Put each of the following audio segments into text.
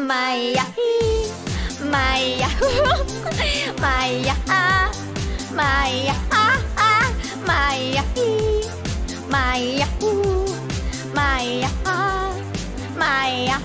Maya Maya Maya Maya Maya Maya Maya Maya.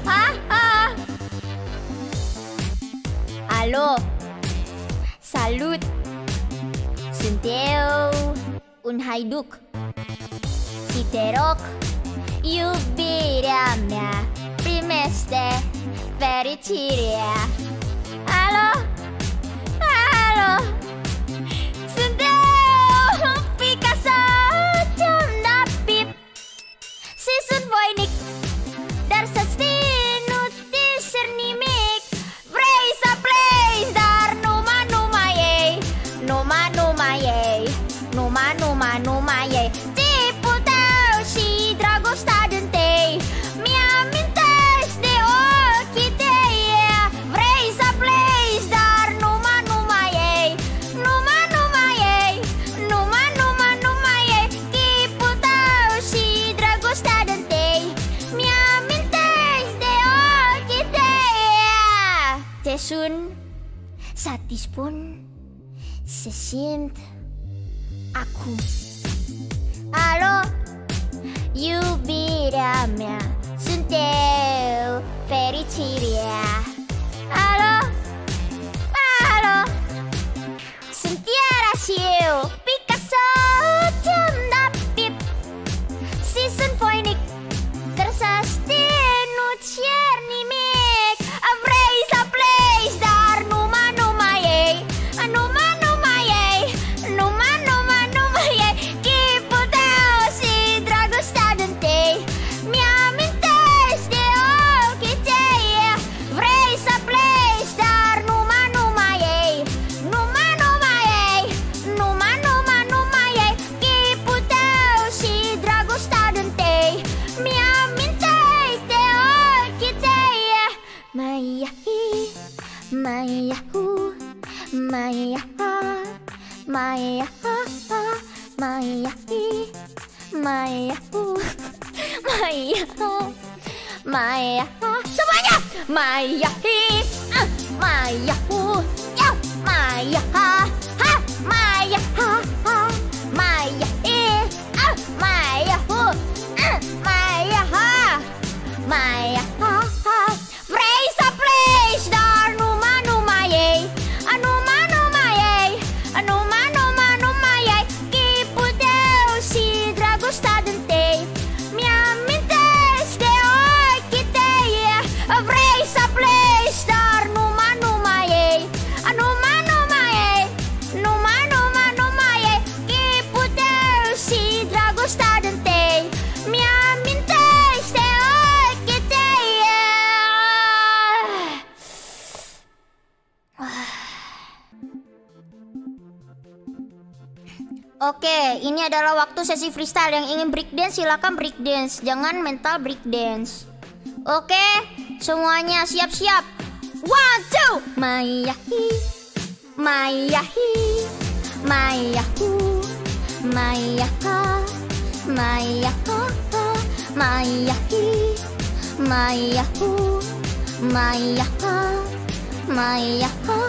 Alo, salut. Sunt eu, un haiduc. Și te rog, iubirea mea, primește fericirea. Alo, alo, sunt eu, Picasso, ce-mi da pip. Și sunt voinic, dar să știi, nu te-șer nimic. Vrei să pleci, dar numai ei. Numai ei. Numai ei. Tipul tău și dragostea din tei mi-amintești de ochii tei. Vrei să pleci, dar numai ei. Numai ei. Numai ei. Tipul tău și dragostea din tei mi-amintești de ochii tei. Te sun să-ți spun se simt acum. Alo, iubirea mea, sunt eu, fericirea. Alo, alo, sunt iară și eu, Picasso, ce-mi da pip. Și sunt voinic, dar să știi, nu-ți cer nimic. Vrei să pleci, dar numai ei. Numai ei. Numai ei. Chipul tău și dragostea din tei mi-amintești de ochii tei. Vrei să pleci, dar numai ei. Numai ei. Numai ei. Chipul tău și dragostea din tei mi-amintești de ochii tei. Maya Maya Maya Maya Maya Maya Maya semuanya Maya Maya Maya Maya Maya Maya vrei să pleci, dar numai ei. Numai ei. Numai ei. Chipul tău și dragostea din tei mi-amintești de ochii tei. Vrei să pleci, dar numai ei. Numai ei. Numai ei. Chipul tău și dragostea din tei mi-amintești de ochii tei. Oke, ini adalah waktu sesi freestyle. Yang ingin breakdance silakan breakdance, jangan mental breakdance. Oke, semuanya siap-siap. 1, 2. Maya Maya Maya Maya Maya Maya Maya Maya Maya.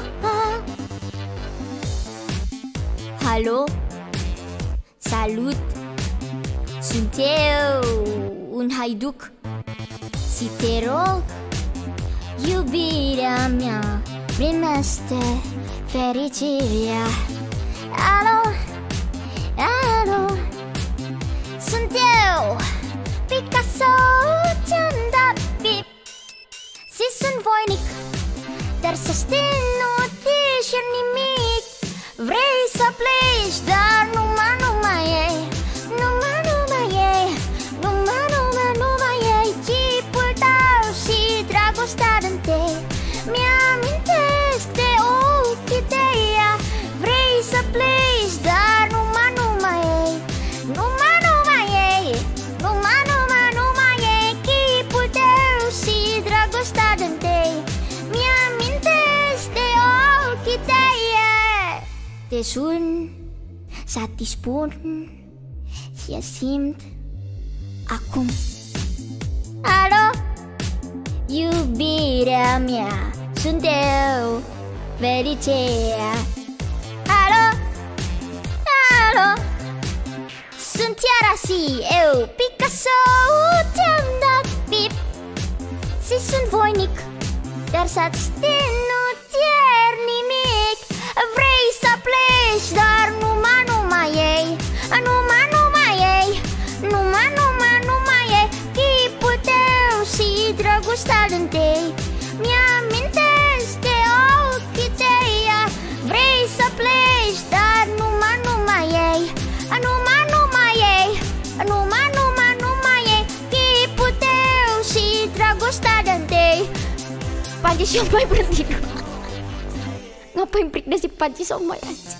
Halo, salut. Sunt eu, un haiduc. Și te rog, iubirea mea, primește fericirea. Alo, alo, sunt eu, Picasso, ce-mi da pip. Și sunt voinic, dar să știi, nu te cer nimic. Vrei să pleci, dar numai ei. Numai ei. Numai ei. Chipul tău și dragostea din tei mi-amintesc de ochii tei. Vrei să pleci, dar numai ei. Numai ei. Numai ei. Chipul tău și dragostea din tei mi-amintesc de ochii tei. Te sun să-ți spun ce simt acum. Alo, 유비라며 순대요 베리체야 알어 알어 순티아라시 에우 피카소 темнат vip Sissun voinik Daar staat stinu tierninik Vrei să pleci dar numai ei Numai ei Numai ei Chipul tău și dragostea din tei Mi-amintesc de ochii tăi Vrei să pleci dar numai ei Numai ei Numai ei Chipul tău și dragostea din tei Panji Somai berhenti dulu. Ngapain break dari si Panji Somai aja.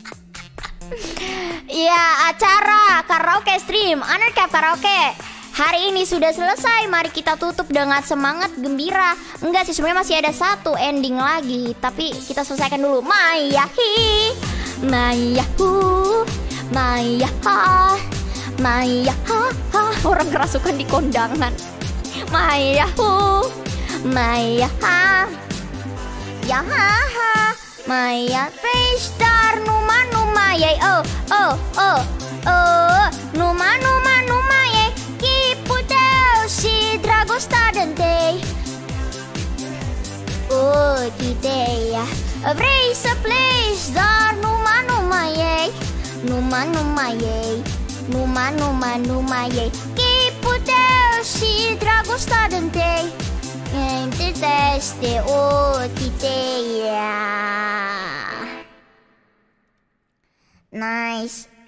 Ya, acara karaoke stream Undercap Karaoke hari ini sudah selesai. Mari kita tutup dengan semangat gembira. Enggak sih, sebenarnya masih ada satu ending lagi, tapi kita selesaikan dulu. Mayahi, Mayahu, Mayaha, Mayaha. Orang kerasukan di kondangan. Mayahu, Mayaha, Yahaha, Maya Pestar, Numa ye, oh, Numa ye, Kiputeu si Dragosta dente. Oh, ideea, vrei să pleci, dar Numa ye, Numa ye, Kiputeu si Dragosta dente. Întâlnește ochii tăi. Nice.